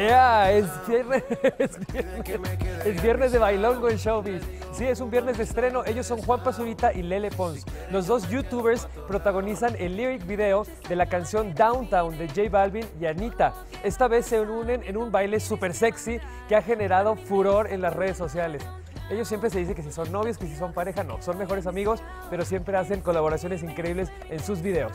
Yeah, es viernes de bailongo en Showbiz. Sí, es un viernes de estreno. Ellos son Juan Pazurita y Lele Pons. Los dos youtubers protagonizan el lyric video de la canción Downtown de J Balvin y Anita. Esta vez se unen en un baile súper sexy que ha generado furor en las redes sociales. Ellos siempre se dice que si son novios, que si son pareja, no. Son mejores amigos, pero siempre hacen colaboraciones increíbles en sus videos.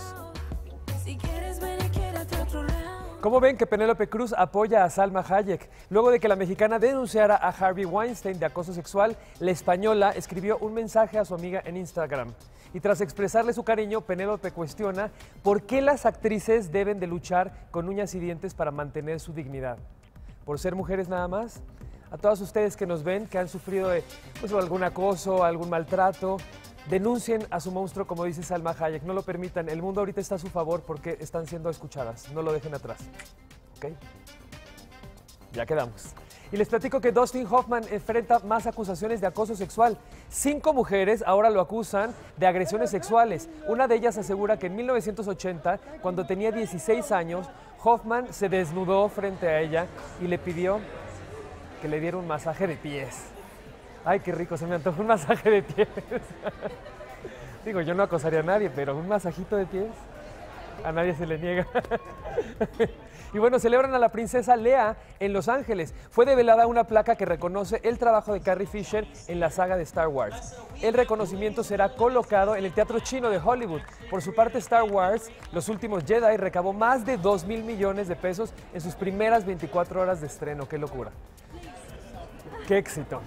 ¿Cómo ven que Penélope Cruz apoya a Salma Hayek? Luego de que la mexicana denunciara a Harvey Weinstein de acoso sexual, la española escribió un mensaje a su amiga en Instagram. Y tras expresarle su cariño, Penélope cuestiona por qué las actrices deben de luchar con uñas y dientes para mantener su dignidad. ¿Por ser mujeres nada más? A todas ustedes que nos ven, que han sufrido de algún acoso, algún maltrato, denuncien a su monstruo, como dice Salma Hayek. No lo permitan. El mundo ahorita está a su favor porque están siendo escuchadas. No lo dejen atrás. ¿Ok? Ya quedamos. Y les platico que Dustin Hoffman enfrenta más acusaciones de acoso sexual. 5 mujeres ahora lo acusan de agresiones sexuales. Una de ellas asegura que en 1980, cuando tenía 16 años, Hoffman se desnudó frente a ella y le pidió que le diera un masaje de pies. Ay, qué rico, se me antojó un masaje de pies. Digo, yo no acosaría a nadie, pero un masajito de pies, a nadie se le niega. Y bueno, celebran a la princesa Lea en Los Ángeles. Fue develada una placa que reconoce el trabajo de Carrie Fisher en la saga de Star Wars. El reconocimiento será colocado en el Teatro Chino de Hollywood. Por su parte, Star Wars, Los Últimos Jedi, recabó más de 2,000 millones de pesos en sus primeras 24 horas de estreno. ¡Qué locura! ¡Qué éxito!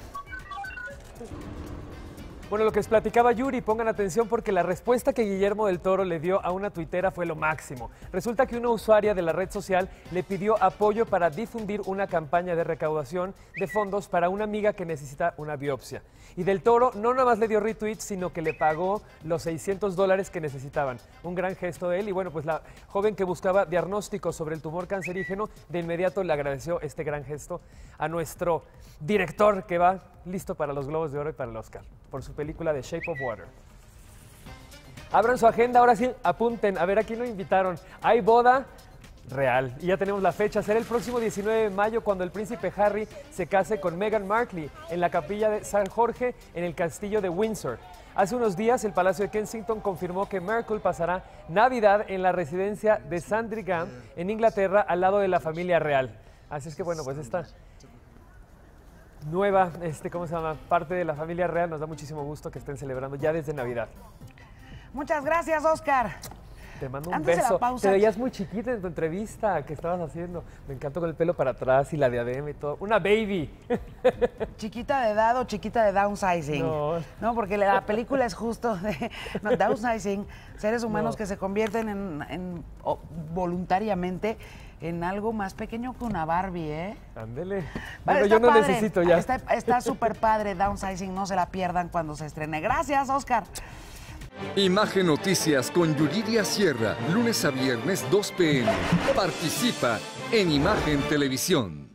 Bueno, lo que les platicaba Yuri, pongan atención porque la respuesta que Guillermo del Toro le dio a una tuitera fue lo máximo. Resulta que una usuaria de la red social le pidió apoyo para difundir una campaña de recaudación de fondos para una amiga que necesita una biopsia. Y del Toro no nada más le dio retweet, sino que le pagó los $600 que necesitaban. Un gran gesto de él. Y bueno, pues la joven que buscaba diagnóstico sobre el tumor cancerígeno, de inmediato le agradeció este gran gesto a nuestro director que va listo para los Globos de Oro y para el Oscar, por su película The Shape of Water. Abran su agenda, ahora sí, apunten. A ver, aquí nos invitaron. Hay boda real y ya tenemos la fecha. Será el próximo 19 de mayo cuando el príncipe Harry se case con Meghan Markle en la capilla de San Jorge en el castillo de Windsor. Hace unos días el Palacio de Kensington confirmó que Markle pasará Navidad en la residencia de Sandringham en Inglaterra al lado de la familia real. Así es que bueno, pues esta nueva, parte de la familia real, nos da muchísimo gusto que estén celebrando ya desde Navidad. Muchas gracias, Oscar. Te mando un beso. Te veías muy chiquita en tu entrevista que estabas haciendo. Me encantó con el pelo para atrás y la diadema y todo. Una baby. ¿Chiquita de edad o chiquita de downsizing? No, porque la película es justo de downsizing, seres humanos que se convierten voluntariamente en algo más pequeño que una Barbie, ¿eh? Ándele. Vale, bueno, yo no padre. necesito ya. Está súper padre Downsizing, no se la pierdan cuando se estrene. Gracias, Oscar. Imagen Noticias con Yuridia Sierra, lunes a viernes 2 p.m. Participa en Imagen Televisión.